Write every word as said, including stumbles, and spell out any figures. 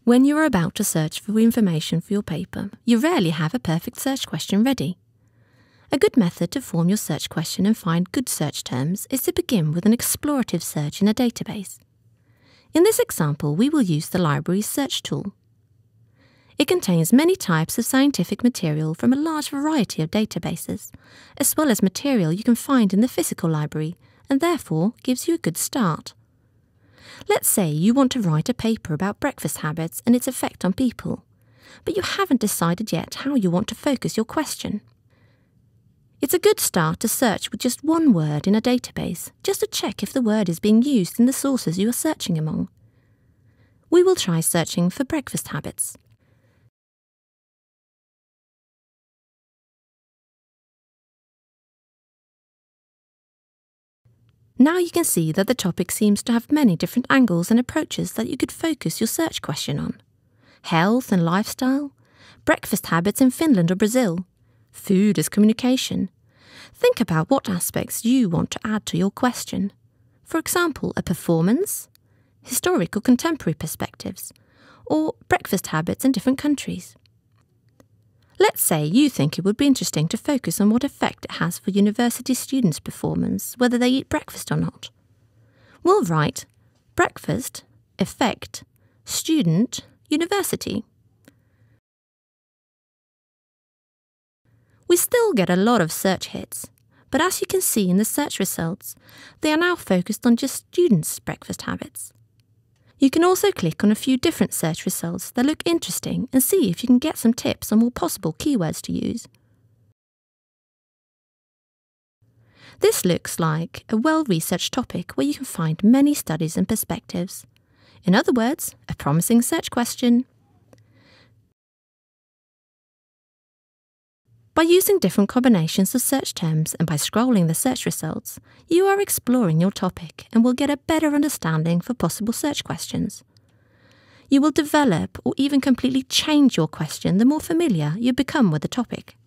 When you are about to search for information for your paper, you rarely have a perfect search question ready. A good method to form your search question and find good search terms is to begin with an explorative search in a database. In this example, we will use the library's search tool. It contains many types of scientific material from a large variety of databases, as well as material you can find in the physical library, and therefore gives you a good start. Let's say you want to write a paper about breakfast habits and its effect on people, but you haven't decided yet how you want to focus your question. It's a good start to search with just one word in a database, just to check if the word is being used in the sources you are searching among. We will try searching for breakfast habits. Now you can see that the topic seems to have many different angles and approaches that you could focus your search question on. Health and lifestyle, breakfast habits in Finland or Brazil, food as communication. Think about what aspects you want to add to your question. For example, a performance, historical contemporary perspectives, or breakfast habits in different countries. Let's say you think it would be interesting to focus on what effect it has for university students' performance, whether they eat breakfast or not. We'll write breakfast, effect, student, university. We still get a lot of search hits, but as you can see in the search results, they are now focused on just students' breakfast habits. You can also click on a few different search results that look interesting and see if you can get some tips on more possible keywords to use. This looks like a well-researched topic where you can find many studies and perspectives. In other words, a promising search question. By using different combinations of search terms and by scrolling the search results, you are exploring your topic and will get a better understanding for possible search questions. You will develop or even completely change your question the more familiar you become with the topic.